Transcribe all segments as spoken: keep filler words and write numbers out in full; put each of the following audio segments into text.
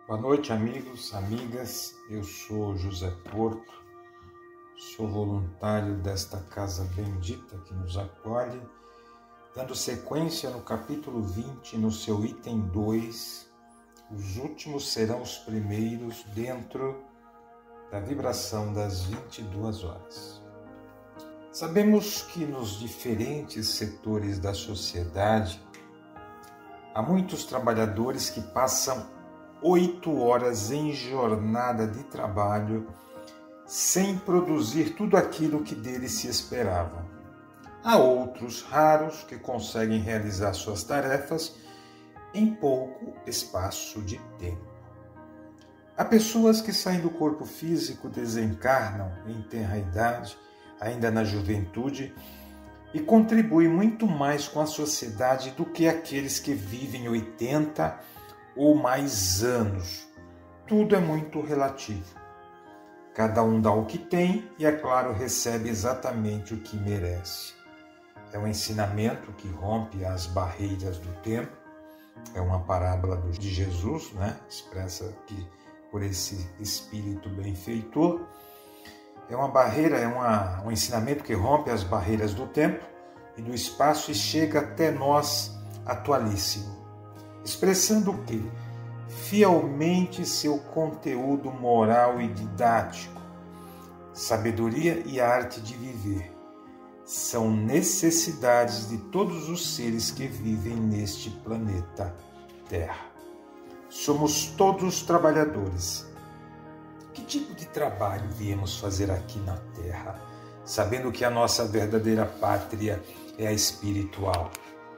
Boa noite, amigos, amigas. Eu sou José Porto, sou voluntário desta casa bendita que nos acolhe, dando sequência no capítulo vinte, no seu item dois, os últimos serão os primeiros dentro da vibração das vinte e duas horas. Sabemos que nos diferentes setores da sociedade há muitos trabalhadores que passam oito horas em jornada de trabalho sem produzir tudo aquilo que deles se esperava. Há outros raros que conseguem realizar suas tarefas em pouco espaço de tempo. Há pessoas que saem do corpo físico, desencarnam em tenra idade, ainda na juventude, e contribuem muito mais com a sociedade do que aqueles que vivem oitenta ou mais anos. Tudo é muito relativo. Cada um dá o que tem e, é claro, recebe exatamente o que merece. É um ensinamento que rompe as barreiras do tempo. É uma parábola de Jesus, né? Expressa aqui por esse espírito benfeitor. É uma barreira, é uma, um ensinamento que rompe as barreiras do tempo e do espaço e chega até nós atualíssimo, expressando o quê? Fielmente seu conteúdo moral e didático. Sabedoria e arte de viver são necessidades de todos os seres que vivem neste planeta Terra. Somos todos trabalhadores. Que tipo de trabalho viemos fazer aqui na Terra, sabendo que a nossa verdadeira pátria é a espiritual?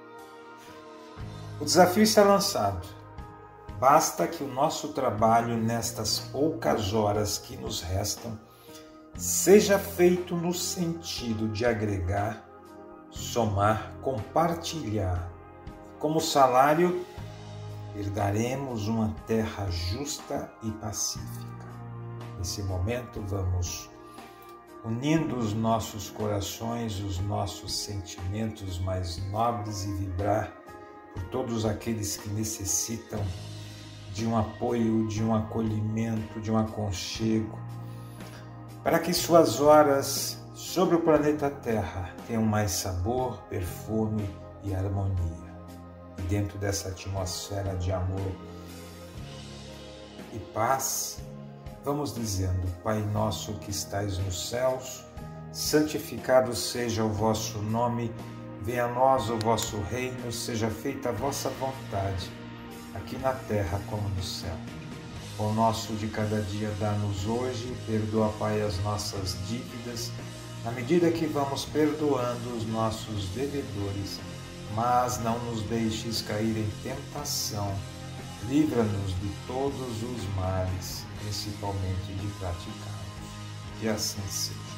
O desafio está lançado. Basta que o nosso trabalho nestas poucas horas que nos restam seja feito no sentido de agregar, somar, compartilhar. Como salário, herdaremos uma terra justa e pacífica. Nesse momento, vamos unindo os nossos corações, os nossos sentimentos mais nobres e vibrar por todos aqueles que necessitam de um apoio, de um acolhimento, de um aconchego, para que suas horas sobre o planeta Terra tenham mais sabor, perfume e harmonia. E dentro dessa atmosfera de amor e paz, vamos dizendo: Pai nosso que estais nos céus, santificado seja o vosso nome. Venha a nós o vosso reino, seja feita a vossa vontade, aqui na terra como no céu. O pão nosso de cada dia dá-nos hoje, perdoa, Pai, as nossas dívidas, na medida que vamos perdoando os nossos devedores, mas não nos deixes cair em tentação, livra-nos de todos os males, principalmente de praticarmos. Que assim seja.